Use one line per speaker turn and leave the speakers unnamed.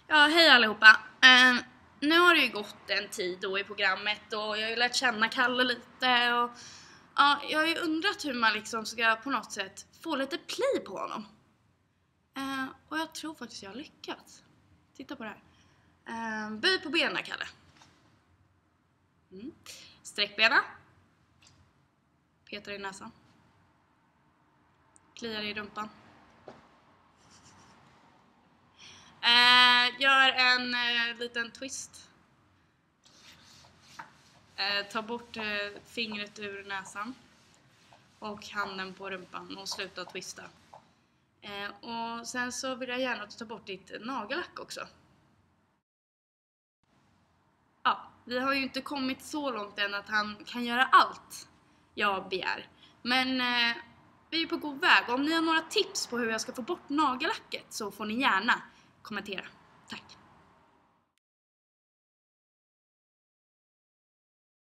Ja, hej allihopa. Nu har det ju gått en tid då i programmet och jag har ju lärt känna Calle lite och ja, jag har ju undrat hur man liksom ska på något sätt få lite play på honom. Och jag tror faktiskt jag har lyckats. Titta på det här. Böj på benen, Calle. Sträck benen. Petar i näsan. Kliar i rumpan. Gör en liten twist. Ta bort fingret ur näsan och handen på rumpan och sluta twista. Och sen så vill jag gärna att du tar bort ditt nagellack också. Ja, vi har ju inte kommit så långt än att han kan göra allt jag begär. Men vi är på god väg. Om ni har några tips på hur jag ska få bort nagellacket så får ni gärna kommentera. Tack!